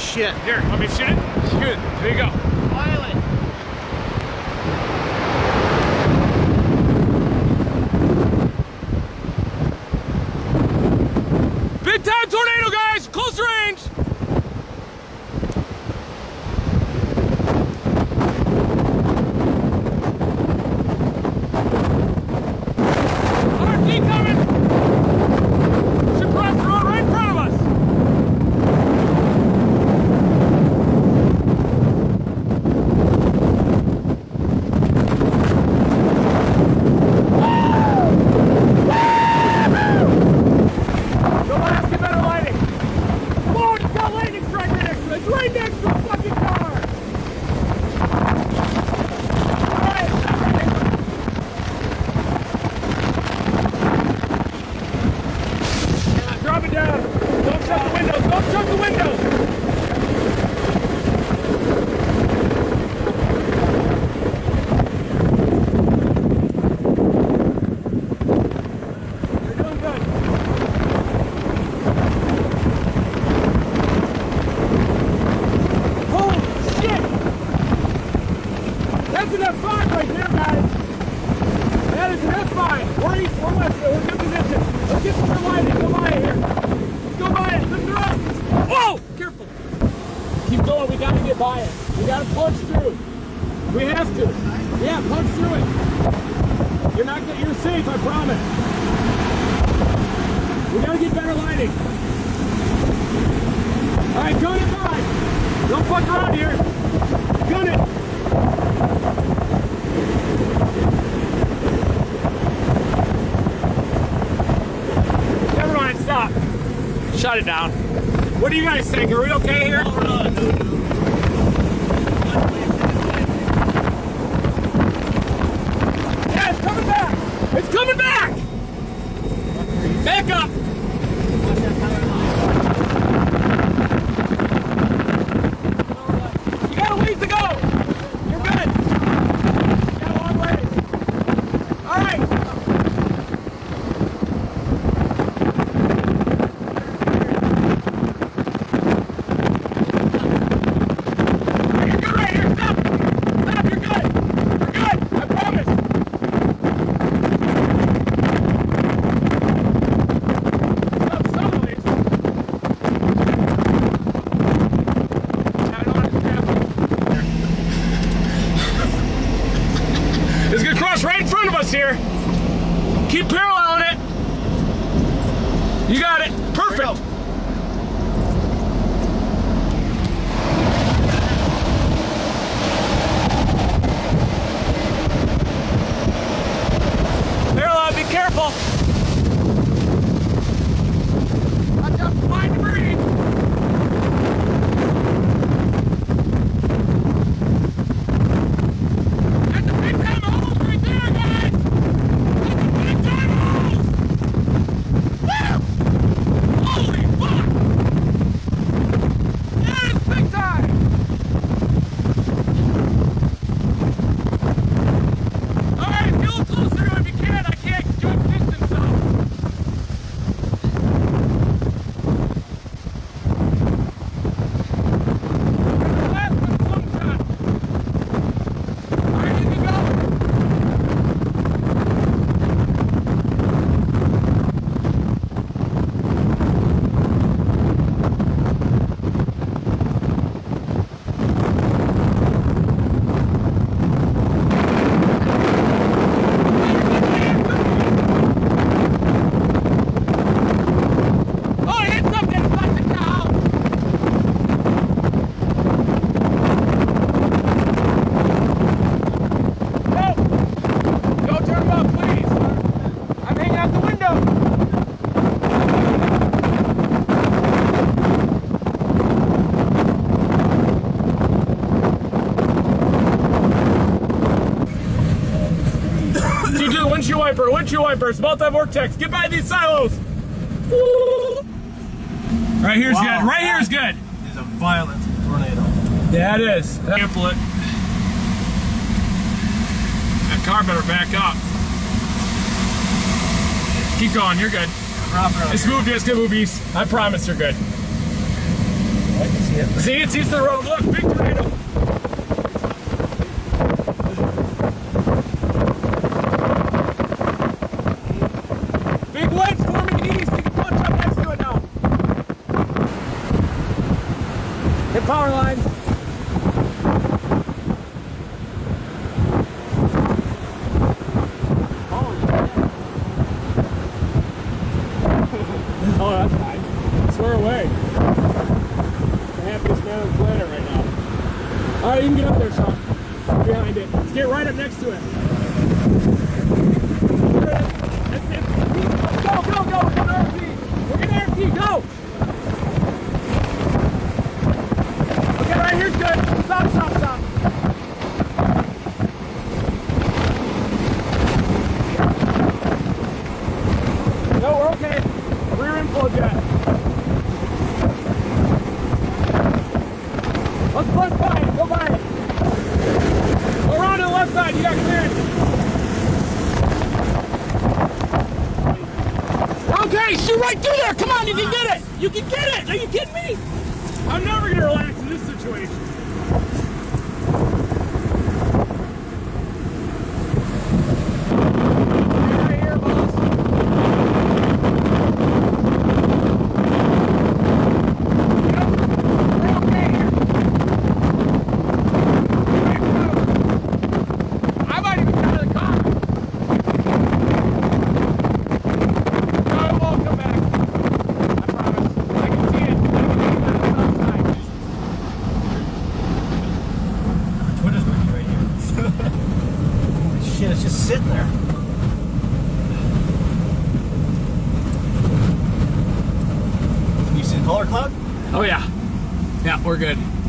shit. Here, let me shoot it. Shoot it. There you go. Pilot. Big time tornado, guys! Close range! RT coming! Should cross the road right in front of us! We gotta punch through. We have to. Yeah, punch through it. You're safe, I promise. We gotta get better lighting. All right, gun it by. Don't fuck around here. Gun it. Never mind, stop. Shut it down. What do you guys think? Are we okay here? It's coming back! Back up! You got a ways to go! You're good! You got a long way! Alright! You're good right here! Stop! Stop! You're good! You're good! I promise! Right in front of us here. Keep paralleling it. You got it. Perfect. Parallel, be careful. Watch out for fine debris. Windshield wipers, multi-vortex, get by these silos. Right here's good, right here's good. It's a violent tornado. Yeah, it is. Sample it. That car better back up. Keep going, you're good. It's moved, it's gonna move east. I promise you're good. see it. See, it's east of the road. Look, big tornado. Big wedge forming east. You can punch up next to it now. Hit power line. Oh, that's fine. Swear away. The happiest man on the planet right now. Alright, you can get up there, Sean. Behind it. Let's get right up next to it. That's it. Go, go, go! We're gonna RP! We're gonna RP! Go! Okay, right here's good. Stop, stop, stop. No, we're okay. Rear inflow jet. Let's push by it. Go by it. Go around to the left side. You got clearance. Okay, shoot right through there. Come on, you can get it. You can get it. Are you kidding me? I'm never going to relax in this situation. Right here, boss. Shit, it's just sitting there. Can you see the color cloud? Oh yeah. Yeah, we're good.